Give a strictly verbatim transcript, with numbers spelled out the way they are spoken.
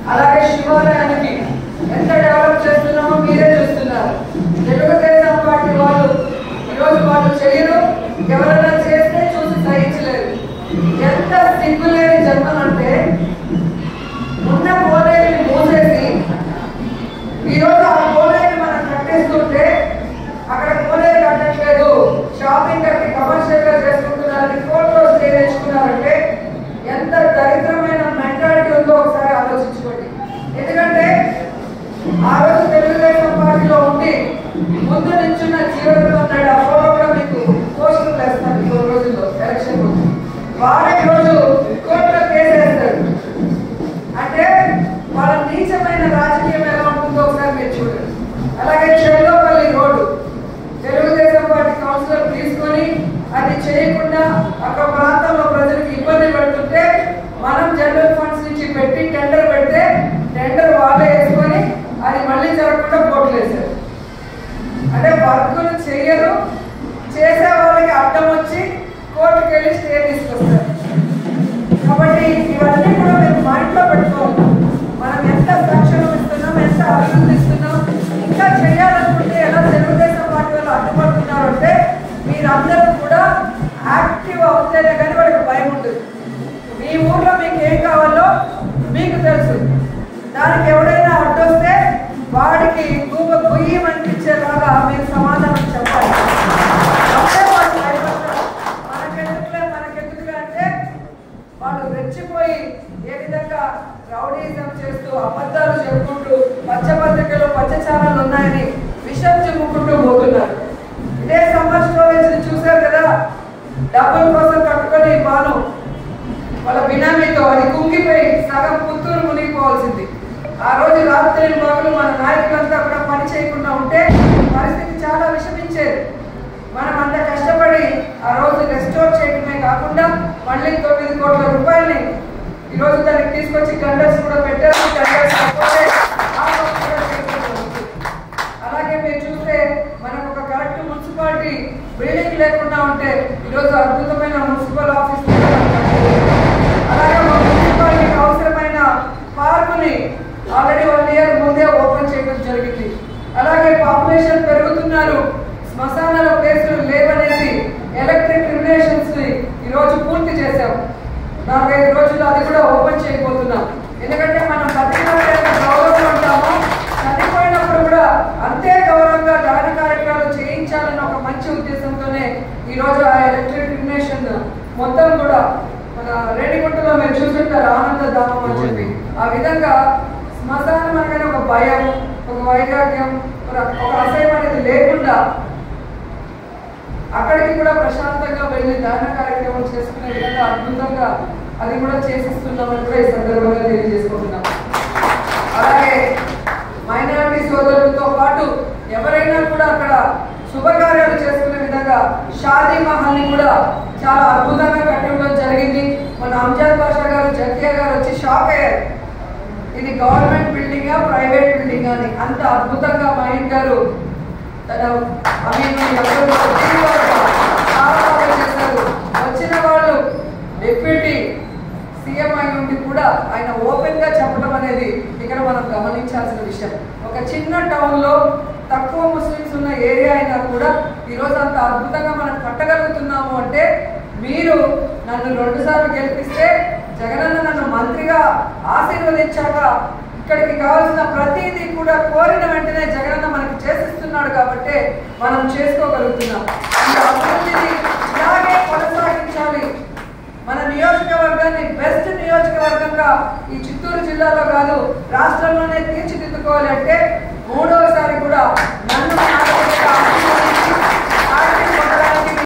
అలాగే శివాలయానికి ఎంత డెవలప్ చేస్తున్నామో మీరే చూస్తున్నారు. తెలుగుదేశం పార్టీ వాళ్ళు ఈరోజు వాళ్ళు చేయరు, ఎవరైనా చేస్తే చూసి సహించలేదు. ఎంత సిగ్గులేని జన్మం అంటే ఉన్న కోనేరుని మూసేసి ఈరోజు ఆ కోనేరుని మనం కట్టేస్తుంటే అక్కడ కోనేరు కట్టట్లేదు, షాపింగ్ కట్టి కమర్షియల్ గా చేసుకుంటున్నారని కోర్టులో స్టే తెచ్చుకున్నారంటే ఎంత దరిద్రమైన మెంటాలిటీ ఉందో ఒకసారి ఆలోచించుకోండి. ఎందుకంటే ఆ రోజు తెలుగుదేశం పార్టీలో ఉండి ముందు నించున్న జీవితంలో ఉన్నాడు. ఆ ఫోటో కూడా మీకు పోస్టులు వేస్తాను ఈ రోజుల్లో ఎలక్షన్ ముందు. వాడే రోజు కోర్టులో కేసు వేస్తాడు. అంటే వాళ్ళ నీచమైన రాజకీయం ఎలా ఉంటుందో ఒకసారి మీరు చూడండి. అలాగే Cherulopalli road Telugu Desam party councillor తీసుకొని అది చేయకుండా అక్కడ ప్రాంతంలో ప్రజలకు ఇబ్బంది పెడుతుంటే మనం జనరల్ ఫండ్స్ నుంచి పెట్టి టెండర్ పెడితే టెండర్ వాళ్ళే వేసుకొని అది మళ్ళీ జరగకుండా బోట్లు వేశారు. అంటే వర్కులు చేయరు, చేసే వాళ్ళకి అడ్డం వచ్చి కోర్టుకు వెళ్ళి స్టే తీసుకొస్తారు. కాబట్టి ఇవన్నీ కూడా మీరు మైండ్లో పెట్టుకోవాలి. మనం ఎంత సంక్షేమం ఇస్తున్నాం, ఎంత అభివృద్ధి ఇస్తున్నాం, ఇంకా చేయాలనుకుంటే ఎలా తెలుగుదేశం పార్టీ వాళ్ళు అడ్డుపడుతున్నారు అంటే మీరందరూ కూడా యాక్టివ్ అవుతేనే కానీ వాళ్ళకి భయం ఉంటుంది. మీ ఊర్లో మీకు ఏం కావాలో మీకు తెలుసు. దానికి ఎవడైనా అడ్డొస్తే వాడికి గూబ గుయ్యం అనిపించేలాగా మీరు సమాధానం చెప్పాలి. అప్పుడే వాళ్ళు భయపడతారు. మనకెందుకులే మనకెందుకులే అంటే వాళ్ళు రెచ్చిపోయి ఏ విధంగా రౌడీజం చేస్తూ అబద్ధాలు చెప్పుకుంటూ పచ్చపత్రికలు పచ్చ ఛానళ్ళు ఉన్నాయని విషం చెప్పుకుంటూ పోతున్నారు. ఇదే సమ్మర్ స్టోరేజ్ చూశారు కదా, డబ్బుల కోసం కట్టుకొని బాను వాళ్ళ బినామీతో అది కుంగిపోయి సగం పుత్తూరు మునిగిపోవాల్సింది. ఆ రోజు రాత్రి బాగులు మన నాయకులంతా కూడా పని చేయకుండా ఉంటే పరిస్థితి చాలా విషమించేది. మనం అంత కష్టపడి ఆ రోజు రెస్టోర్ చేయడమే కాకుండా మళ్ళీ తొమ్మిది కోట్ల రూపాయలని ఈరోజు దానికి తీసుకొచ్చి గండర్స్ కూడా పెట్టారు. అలాగే మీరు చూస్తే మనకు ఒక కరెక్ట్ మున్సిపాలిటీ బిల్డింగ్ లేకుండా ఉంటే ఈరోజు అద్భుతమైన మున్సిపల్ ఆఫీస్, అలాగే ఒక మున్సిపాలిటీకి అవసరమైన పార్కుని ఆల్రెడీ వన్ ఇయర్ ముందే ఓపెన్ చేయడం జరిగింది. అలాగే పాపులేషన్ పెరుగుతున్నారు, శ్మశానాల ప్లేసులు లేవనేసి ఎలక్ట్రిక్ రిలేషన్స్ ని ఈరోజు పూర్తి చేశాం. నాలుగైదు రోజులు అది కూడా ఓపెన్ చేయబోతున్నాం. ఎందుకంటే మనం బతికినప్పుడు ఎంత గౌరవంగా ఉంటామో చనిపోయినప్పుడు కూడా అంతే గౌరవంగా దాన కార్యక్రమాలు చేయించాలన్న ఒక మంచి ఉద్దేశంతోనే ఈరోజు ఆ ఎలక్ట్రిక్ రిలేషన్ మొత్తం కూడా మన రేణిగుంటలో మీరు చూసుంటారు ఆనందధామం అని చెప్పి. ఆ విధంగా శ్మశానం అనగానే ఒక భయం, ఒక వైరాగ్యం, ఒక అసహ్యం అనేది లేకుండా అక్కడికి కూడా ప్రశాంతంగా వెళ్ళి దాన కార్యక్రమం చేసుకునే విధంగా అద్భుతంగా అది కూడా చేసిస్తున్నామని కూడా ఈ సందర్భంగా తెలియజేసుకుంటున్నాం. అలాగే మైనారిటీ సోదరులతో పాటు ఎవరైనా కూడా అక్కడ శుభకార్యాలు చేసుకునే విధంగా షాదీ మహల్ని కూడా చాలా అద్భుతంగా కట్టడం జరిగింది. మన అంజాద్ బాషా గారు జకియా గారు వచ్చి షాక్ అయ్యారు, ఇది గవర్నమెంట్ బిల్డింగా ప్రైవేట్ బిల్డింగ్ అని. అంత అద్భుతంగా మహేష్ గారు తన చేశారు. వచ్చిన వాళ్ళు డిప్యూటీ సీఎం అయి ఉండి కూడా ఆయన ఓపెన్ గా చెప్పడం అనేది ఇక్కడ మనం గమనించాల్సిన విషయం. ఒక చిన్న టౌన్ లో తక్కువ ముస్లిమ్స్ ఉన్న ఏరియా అయినా కూడా ఈరోజు అంత అద్భుతంగా మనం కట్టగలుగుతున్నాము అంటే మీరు నన్ను రెండు సార్లు గెలిపిస్తే జగనన్న నన్ను మంత్రిగా ఆశీర్వదించాక ఇక్కడికి కావాల్సిన ప్రతిదీ కూడా కోరిన వెంటనే జగనన్న మనకి చేసిస్తున్నాడు కాబట్టి మనం చేసుకోగలుగుతున్నాం. ఈ అభివృద్ధిని ఇలాగే కొనసాగించాలి. మన నియోజకవర్గాన్ని బెస్ట్ నియోజకవర్గంగా ఈ చిత్తూరు జిల్లాలో కాదు రాష్ట్రంలోనే తీర్చిదిద్దుకోవాలి అంటే మూడో